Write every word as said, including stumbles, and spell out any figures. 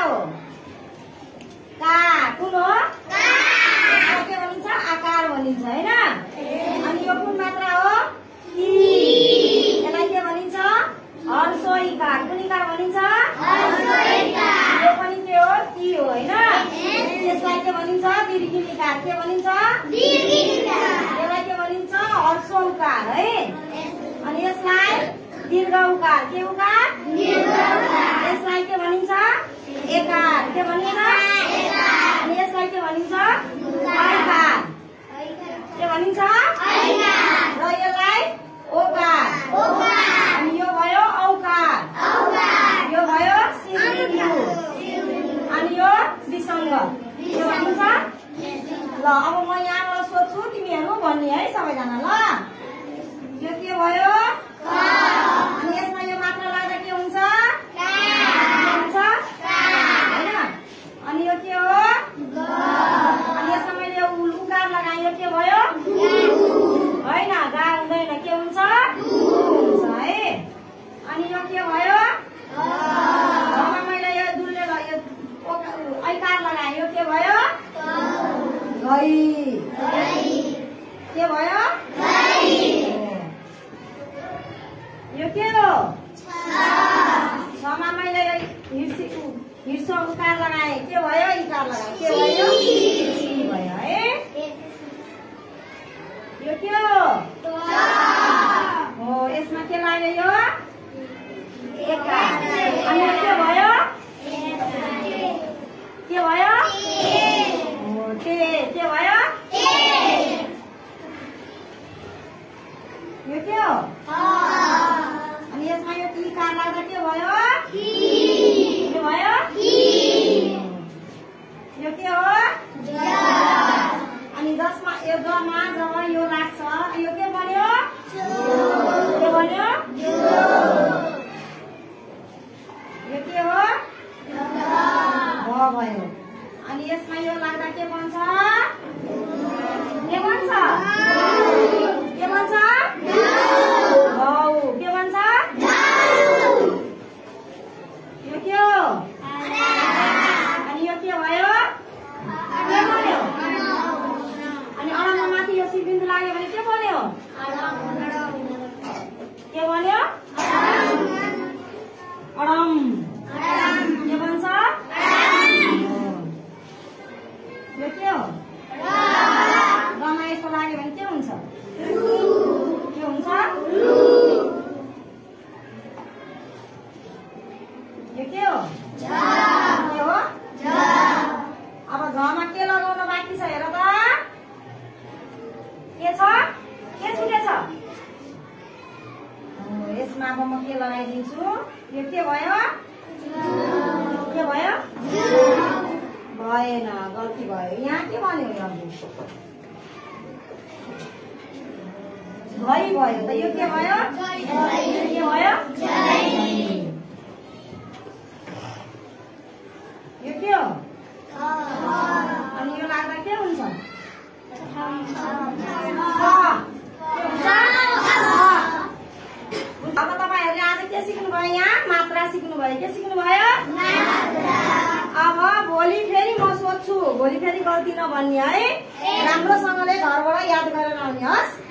हो? का कुन हो? यसलाई के भनिन्छ? आकार भनिन्छ हैन? अनि यो कुन मात्रा हो? ई। यसलाई के भनिन्छ? हर्षो इकार। कुन इकार भनिन्छ? हर्षो इकार। यो पनि के हो? ती हो हैन? यसलाई के भनिन्छ? दीर्घ इकार। के भनिन्छ? दीर्घ इकार। यसलाई के भनिन्छ? हर्षो उकार है। अनि यसलाई दीर्घ उकार। के उकार? दीर्घ उकार। यसलाई के भनिन्छ? एकार। के भनिन्छ? एकार। अनि यसलाई के भनिन्छ? ऐकार। के भनिन्छ? ऐकार। र यसलाई ओकार। ओकार। अनि यो भयो औकार। औकार। यो भयो सिंहु। अनि यो विसङ्ग। के भनिन्छ? ल अब म यहाँबाट सोध्छु तिमीहरू भन्ने है सबैजना। ल यो के भयो? अनि यसमा यो मात्रा लाग्दा के हुन्छ? हुन्छ हैन? अनि यो के हो? अनि यसमा मैले उकार लगाएँ। यो के भयो? होइन गा हुँदैन। के हुन्छ? हुन्छ है। अनि यो के भयो? अब मैले यो दुलले यो ऐकार लगाएँ। यो के भयो? गई। के भयो? यो के हो? छमा मैले हिर्सो उकार लगाएँ। के भयो? इकार लगाएँ। के भयो? सी भयो है। यो के हो? हो यसमा के लाग्यो? यो एकार। अनि यो के भयो? के भयो? हो टे। के भयो? यो के हो? अनि यसमा यो इकार लाग्दा के भयो? के भयो? यो के हो? अनि दसमा यो जमा जब यो लाग्छ यो के बन्यो? के बन्यो? यो के हो? भ भयो। अनि यसमा यो लाग्दा के बन्छ? के बन्छ? के बन्छ? हौ। के बन्छ? यो के हो? अनि यो के भयो? के बन्यो? अनि अडममा माथि यो सिबिन्दु लाग्यो भने के बन्यो? के बन्यो? अडम। के भन्छ? यो के हो? रमा यस्तो लाग्यो भने के हुन्छ? के हुन्छ? यो के हो? के हो? अब घमा के लगाउन बाँकी छ हेर त? के छ? के छुटेछ? यसमा अब म के लगाइदिन्छु? यो के भयो? के भयो? भएन, गल्ती भयो। यहाँ के भन्यो? भइ भयो त। यो के भयो? के भयो? यो के हो? अनि यो लाग्दा के हुन्छ? अब तपाईहरुले आज के सिक्नु भयो? यहाँ मात्रा सिक्नु भयो। के सिक्नु भयो? अब भोलि फेरि म सोध्छु। भोलि फेरि गल्ती नभन्ने है। राम्रोसँगले घरबाट याद गरेर आउने हस्।